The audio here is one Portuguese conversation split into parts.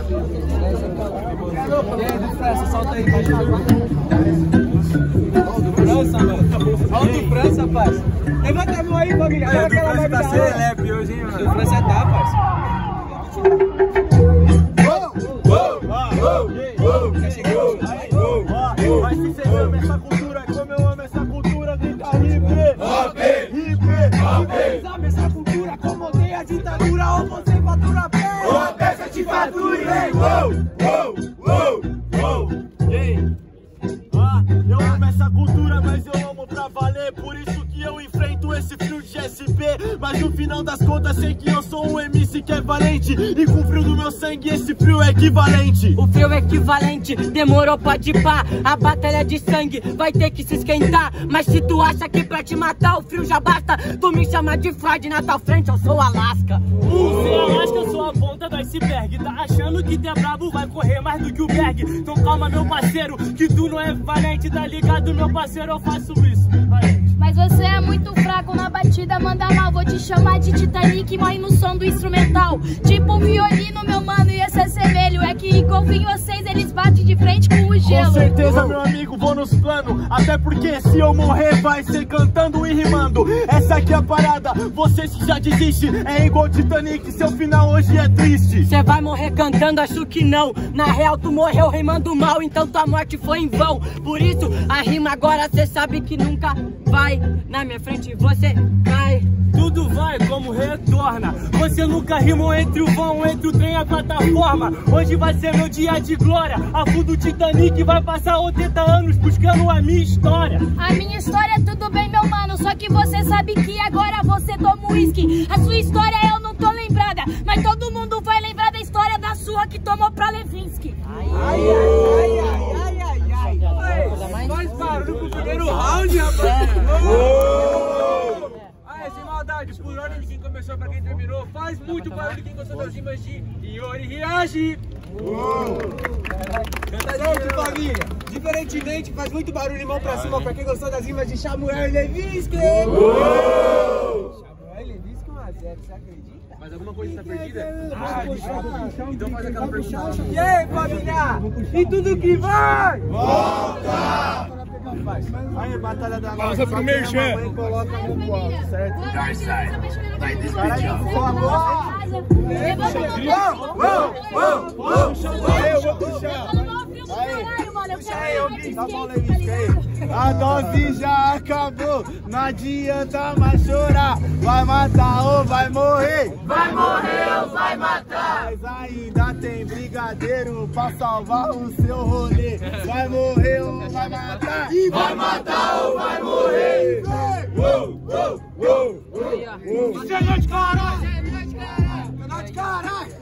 E aí, do França, solta aí, vai jogar. Ó, do França, mano. Ó, do França, rapaz. Levanta a mão aí, família. Olha aquela vibe da hora. Celebre hoje, hein, mano? Do França tá, parça. Já chegou. Vai se você ama essa cultura, como eu amo essa cultura, grita hippie! Vocês amam essa cultura, como odeia a ditadura, ou você fatura pé! Ou a peça te fature! Eu amo essa cultura, mas eu amo pra valer, por isso que eu enfrento esse frio de SP. Mas no final das contas sei que eu sou um MC que é valente, e com o frio do meu sangue esse frio é equivalente. O frio é equivalente, demorou, pode pá. A batalha de sangue vai ter que se esquentar. Mas se tu acha que pra te matar o frio já basta, tu me chama de Freud, na tua frente eu sou Alaska. Você é Alaska, eu sou a ponta do iceberg. Tá achando que tu é brabo, vai correr mais do que o Berg. Então calma, meu parceiro, que tu não é valente. Tá ligado, meu parceiro, eu faço isso, valente. Mas você é muito fraco na batida, manda mal. Vou te chamar de Titanic, morre no som do instrumental. Tipo um violino, meu mano, e esse é semelho. É que confio em vocês, eles batem de frente com o gelo. Com certeza, meu amigo, vou nos planos. Até porque se eu morrer vai ser cantando e rimando. Essa aqui é a parada, vocês que já desistem. É igual Titanic, seu final hoje é triste. Cê vai morrer cantando, acho que não. Na real tu morreu rimando mal, então tua morte foi em vão. Por isso a rima agora cê sabe que nunca vai. Na minha frente você cai. Tudo vai como retorna. Você nunca rimou entre o vão, entre o trem e a plataforma. Hoje vai ser meu dia de glória. A fundo Titanic vai passar 80 anos buscando a minha história. A minha história tudo bem, meu mano, só que você sabe que agora você toma uísque. A sua história eu não tô lembrada, mas todo mundo vai lembrar da história da sua que tomou pra Levinsky. Ai. Faz barulho pro primeiro round, rapaz. Sem maldade, por ordem de quem começou pra quem terminou, faz muito barulho quem gostou das rimas de Iori Hiyashi. Pronto, família. Diferentemente, faz muito barulho de mão pra cima pra quem gostou das rimas de Samuel Levinsky. Samuel Levinsky 1-0, você acredita? Mas alguma coisa está perdida? Então faz aquela pergunta. E aí, família? E tudo que vai? Volta! Aí, batalha da nossa. Passa pro merchan. Coloca no alto, certo? Vai despedir. A dose já acabou, não adianta mais chorar. Vai matar ou vai morrer? Vai morrer ou vai matar? Mas ainda tem brigadeiro pra salvar o seu rolê. Vai morrer ou vai matar? E vai matar ou vai morrer? Você é de caralho! Você é de caralho!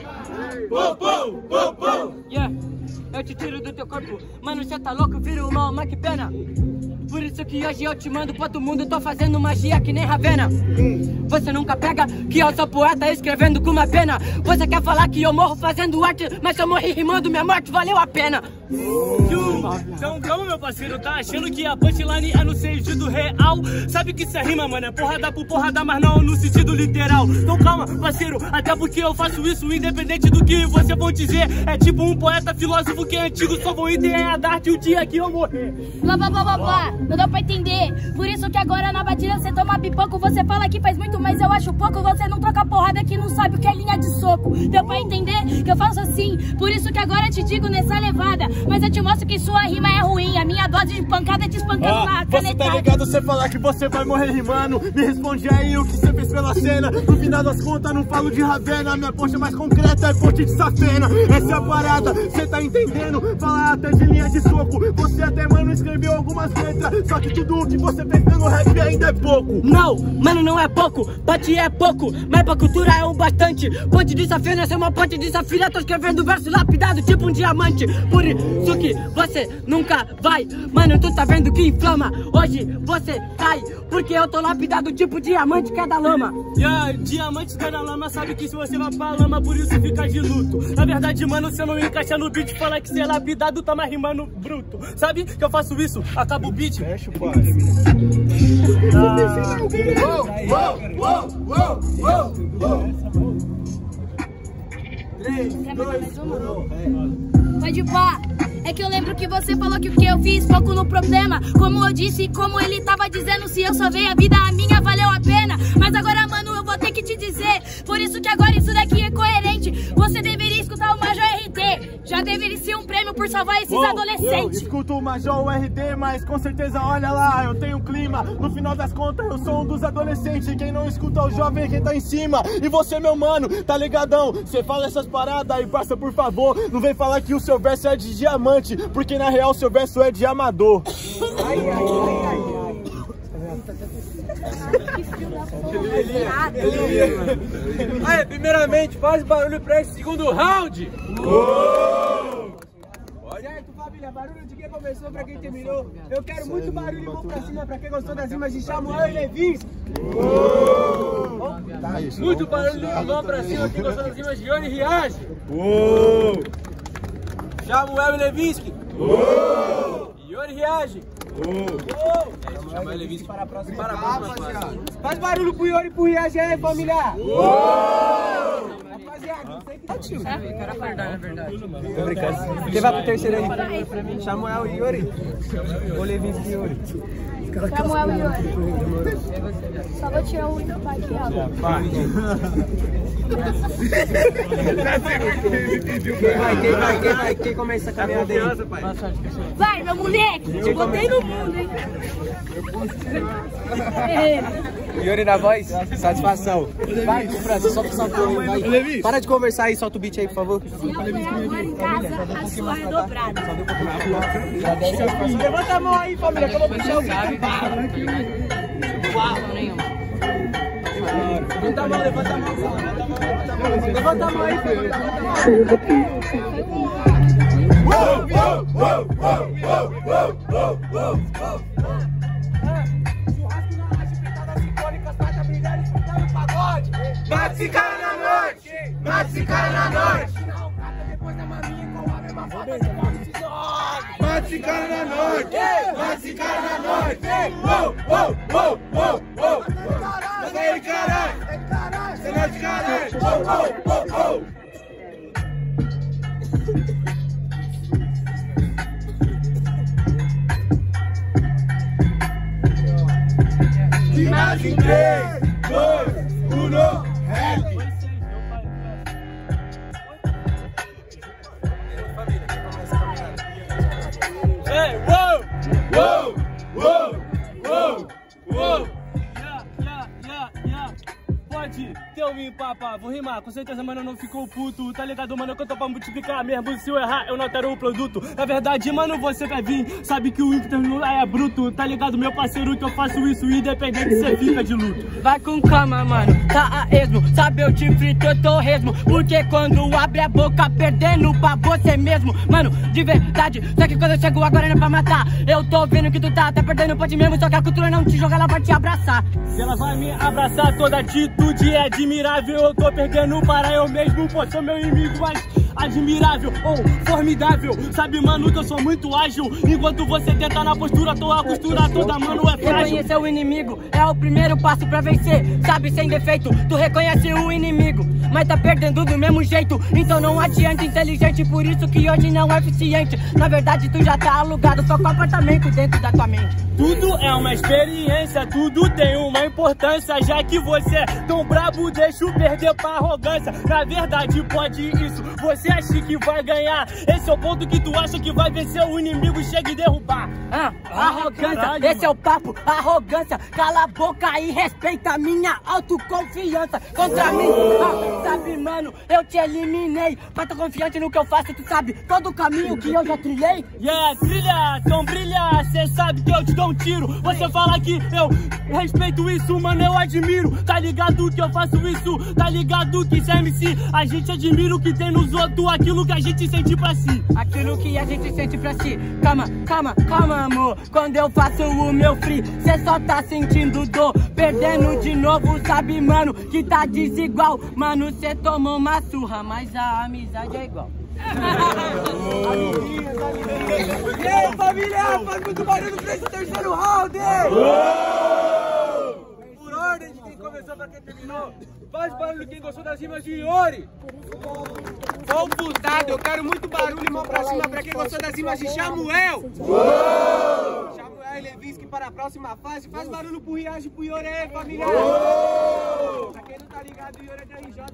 Yeah, eu te tiro do teu corpo, mano, cê tá louco, vira uma alma, que pena. Por isso que hoje eu te mando pra todo mundo, tô fazendo magia que nem Ravena. Você nunca pega que eu sou poeta escrevendo com uma pena. Você quer falar que eu morro fazendo arte, mas se eu morri rimando, minha morte valeu a pena. Então calma, meu parceiro, tá achando que a punchline é no sentido real? Sabe que isso é rima, mano, é porrada por porrada, mas não no sentido literal. Então calma, parceiro, até porque eu faço isso independente do que você vão dizer. É tipo um poeta filósofo que é antigo, só vou ideia da arte o dia que eu morrer. Blá blá blá blá blá, não dá pra entender. Por isso que agora na batida você toma pipoco. Você fala que faz muito, mas eu acho pouco. Você não troca porrada que não sabe o que é linha de soco. Deu pra entender que eu faço assim? Por isso que agora eu te digo nessa levada. Mas eu te mostro que sua rima é ruim. A minha dose de pancada é te espancando na canetada. Você tá ligado, você falar que você vai morrer rimando. Me responde aí o que você fez pela cena. No final das contas não falo de Ravena. Minha ponte mais concreta é ponte de safena. Essa é a parada, você tá entendendo? Falar até de linha de soco. Você até, mano, escreveu algumas letras. Só que tudo o que você fez pelo rap ainda é pouco. Não, mano, não é pouco. Bate é pouco, mas pra cultura é um bastante. Ponte de safena, essa é uma ponte de safira. Tô escrevendo verso lapidado tipo um diamante. Por isso que você nunca vai. Mano, tu tá vendo que inflama. Hoje você cai, porque eu tô lapidado tipo diamante que é da lama. Diamante que é da lama, sabe que se você vai pra lama, por isso fica de luto. Na verdade, mano, você não encaixa no beat. Fala que você é lapidado, tá mais rimando bruto. Sabe que eu faço isso? Acaba o beat. Fecha o pai. 3, 2, 1. Pode pá. É que eu lembro que você falou que o que eu fiz pouco no problema. Como eu disse, como ele tava dizendo, se eu salvei a vida, a minha valeu a pena. Mas agora, mano, eu vou ter que te dizer, por isso que agora isso daqui é coerente. Você deveria escutar o Major RD. Já deveria ser um prêmio por salvar esses adolescentes. Escuto o Major RD, mas com certeza, olha lá, eu tenho clima. No final das contas, eu sou um dos adolescentes. Quem não escuta o jovem é quem tá em cima. E você, meu mano, tá ligadão? Você fala essas paradas aí, parça, por favor, não vem falar que o seu verso é de diamante, porque na real seu verso é de amador. Aí, primeiramente, faz barulho pra esse segundo round. Certo, família, barulho de quem começou pra quem terminou. Eu quero muito barulho e vou pra cima pra quem gostou das rimas de Samuel e Levinsky. Muito barulho e vão pra cima quem gostou das rimas de Yuri e Riage. Samuel e Levinsky. Yuri e Riage. Samuel e Levinsky para a próxima fase. Faz barulho pro Yuri e pro Riage aí, família. Rapaziada, não sei que tá tio. É verdade. Tô brincando. Quem vai pro terceiro aí? Samuel e Yuri. Ou Levinsky e Yuri? Samuel e Yuri. Só vou tirar o único pai aqui, Quem começa a caminhada aí? Vai, meu moleque! Eu botei no mundo, hein? Yuri na voz, satisfação. Vai, França, solta o salto aí, vai. Para de conversar aí, solta o beat aí, por favor. Se apoiar agora em casa, a sua é dobrada. Levanta a mão aí, família, que eu vou puxar o beat. Levanta a mão, levanta a mão. Levanta a mão aí, família. Mata esse cara na norte! Mata esse cara na norte! Mata esse cara na norte! Mata esse cara na norte! Mata ele, caralho! Você é norte, caralho! Ginásio em 3, 2, 1, rap! Pode ter um empapa, vou rimar, com certeza, mano, não ficou puto. Tá ligado, mano, que eu tô pra multiplicar mesmo. Se eu errar, eu não altero o produto. Na verdade, mano, você vai vir, sabe que o ímpeto é bruto. Tá ligado, meu parceiro, que eu faço isso independente se você fica de luto. Vai com calma, mano, tá a esmo. Sabe, eu te frito, eu tô resmo. Porque quando abre a boca, perdendo pra você mesmo. Mano, de verdade, só que quando eu chego agora não é pra matar. Eu tô vendo que tu tá perdendo, pode mesmo. Só que a cultura não te joga, ela vai te abraçar. Se ela vai me abraçar, toda atitude é admirável. Eu tô perdendo para eu mesmo, pô, sou meu inimigo, mas admirável ou formidável. Sabe, mano, que eu sou muito ágil. Enquanto você tenta na postura, tua costura toda, mano, é frágil. Reconhecer o inimigo é o primeiro passo pra vencer. Sabe, sem defeito, tu reconhece o inimigo, mas tá perdendo do mesmo jeito. Então não adianta inteligente, por isso que hoje não é eficiente. Na verdade, tu já tá alugado, só com apartamento dentro da tua mente. Tudo é uma experiência, tudo tem uma importância. Já que você é tão brabo, deixa eu perder pra arrogância. Na verdade, pode isso, você acha que vai ganhar. Esse é o ponto que tu acha que vai vencer o inimigo, chega e derrubar. Arrogância, caralho, esse é o papo, arrogância. Cala a boca e respeita a minha autoconfiança. Contra mim, sabe, mano, eu te eliminei. Mas tô confiante no que eu faço, tu sabe todo o caminho que eu já trilhei. Trilha, então brilha, cê sabe que eu te dou um tiro. Você fala que eu respeito isso, mano, eu admiro. Tá ligado que eu faço isso, tá ligado que cê é MC. A gente admira o que tem nos outros, aquilo que a gente sente pra si. Aquilo que a gente sente pra si. Calma, amor. Quando eu faço o meu free, cê só tá sentindo dor. Perdendo de novo, sabe, mano, que tá desigual. Mano, cê tomou uma surra, mas a amizade é igual. E aí, família, faz muito barulho pra esse terceiro round! Por ordem de quem começou. começou, pra quem terminou. Faz barulho quem gostou das rimas de Iori. Confusado, eu quero muito barulho e mão pra cima pra quem gostou das rimas de Samuel. Samuel e Levinsky para a próxima fase. Faz barulho pro Riage e pro Iori aí, família. Pra quem não tá ligado, o Iori é da RJ.